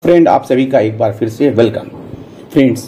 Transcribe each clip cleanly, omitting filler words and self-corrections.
Friend, आप सभी का एक बार फिर से welcome. Friends,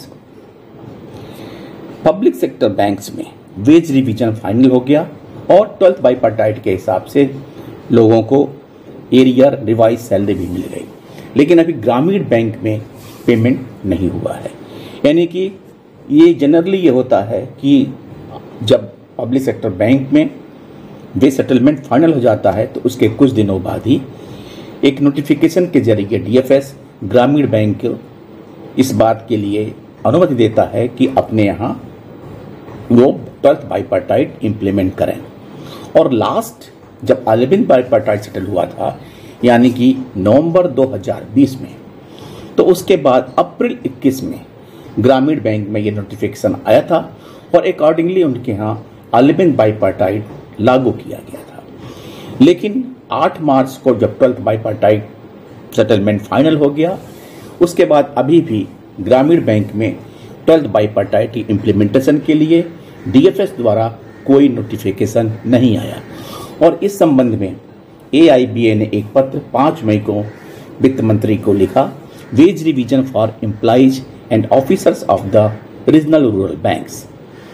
public sector banks में वेज रिवीजन फाइनल हो गया और 12th बाइपार्टाइट के हिसाब से लोगों को एरियर रिवाइज सैलरी भी मिल गई, लेकिन अभी ग्रामीण बैंक में पेमेंट नहीं हुआ है। यानी कि ये जनरली ये होता है कि जब पब्लिक सेक्टर बैंक में वेज सेटलमेंट फाइनल हो जाता है तो उसके कुछ दिनों बाद ही एक नोटिफिकेशन के जरिए डीएफएस ग्रामीण बैंक इस बात के लिए अनुमति देता है कि अपने यहाँ वो 12th बाइपार्टाइट इम्प्लीमेंट करें। और लास्ट जब 11th बाइपार्टाइट सेटल हुआ था, यानी कि नवंबर 2020 में, तो उसके बाद अप्रैल 21 में ग्रामीण बैंक में ये नोटिफिकेशन आया था और अकॉर्डिंगली उनके यहाँ 11th बाइपार्टाइट लागू किया गया था। लेकिन 8 मार्च को जब 12th बाइपार्टाइट सेटलमेंट फाइनल हो गया, उसके बाद अभी भी ग्रामीण बैंक में 12th बाइपार्टाइट इम्प्लीमेंटेशन के लिए डीएफएस द्वारा कोई नोटिफिकेशन नहीं आया। और इस संबंध में एआईबीए ने एक पत्र 5 मई को वित्त मंत्री को लिखा, wage revision for employees and officers of the regional rural banks.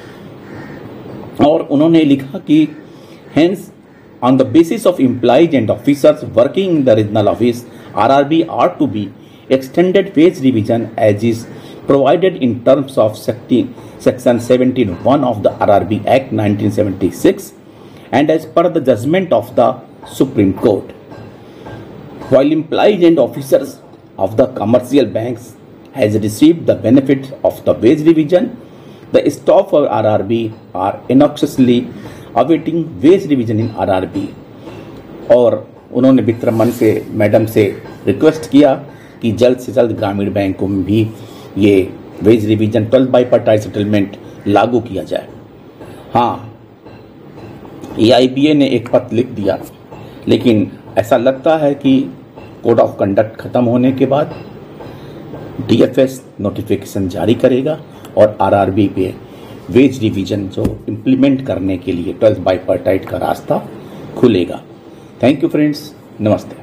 और उन्होंने लिखा कि hence on the basis of employees and officers working in the regional office, RRB are to be extended wage revision as is provided in terms of Section 17(1) of the RRB Act 1976 and as per the judgment of the Supreme Court. While employees and officers of the commercial banks has received the benefit of the wage revision, the staff of RRB are anxiously awaiting wage revision in RRB. और उन्होंने वित्त मंत्री से madam से request किया कि जल्द से जल्द ग्रामीण बैंकों में भी ये veg revision 12th bipartite settlement लागू किया जाए। हाँ, एआईबीए ने एक पत्र लिख दिया, लेकिन ऐसा लगता है कि कोड ऑफ कंडक्ट खत्म होने के बाद डीएफएस नोटिफिकेशन जारी करेगा और आरआरबी पे वेज रिवीजन जो इम्प्लीमेंट करने के लिए 12th बाइपार्टाइट का रास्ता खुलेगा। थैंक यू फ्रेंड्स, नमस्ते।